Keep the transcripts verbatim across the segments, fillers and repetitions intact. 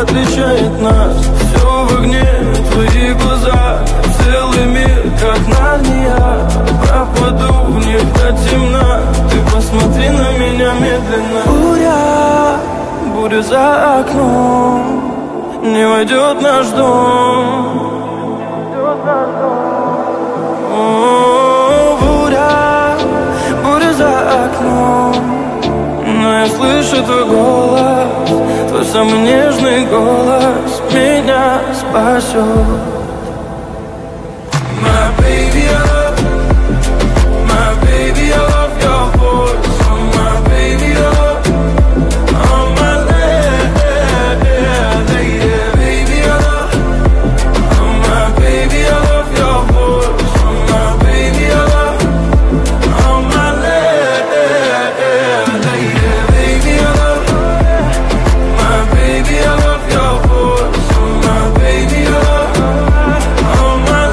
отличает нас. Все в огне, твои глаза, целый мир, как Нарния. Пропаду в них до темна, ты посмотри на меня медленно. Буря, буря за окном, не войдет наш дом. О, буря, буря за окном, но я слышу твой голос, твой самый нежный голос меня спасет. My baby, I love, my baby, I love your voice. Oh, my baby, I love, oh, my lady, baby, I love, oh, my baby, I love your voice. Oh, my baby, I love, oh, my lady, baby, I love, my baby, I love your voice. Oh, my baby, I love, oh, my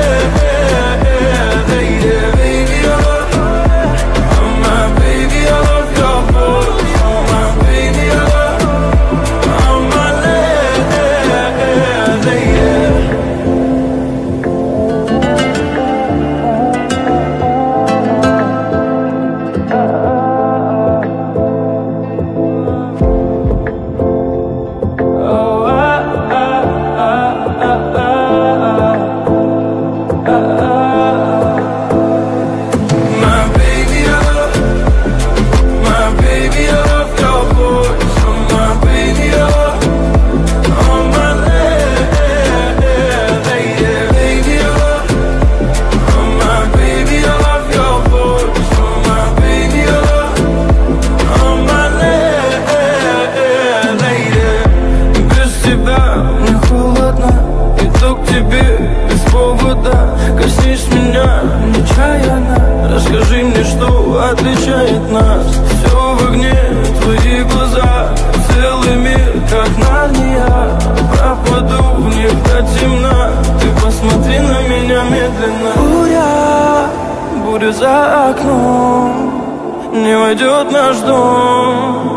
коснись меня нечаянно, расскажи мне, что отличает нас. Все в огне, твои глаза, целый мир, как Нарния. Пропаду в них до темна, ты посмотри на меня медленно. Буря, буря за окном, не войдет наш дом.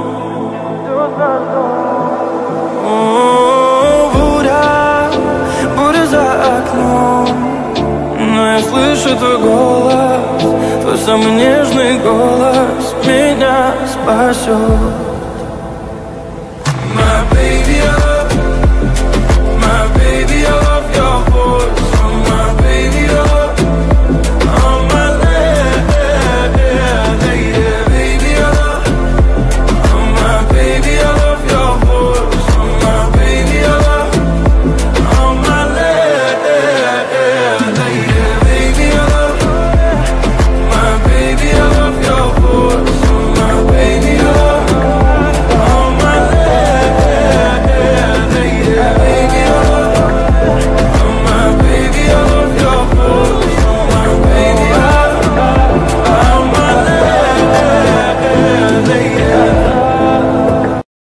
О, буря, буря за окном, но я слышу твой голос, твой самый нежный голос меня спасет.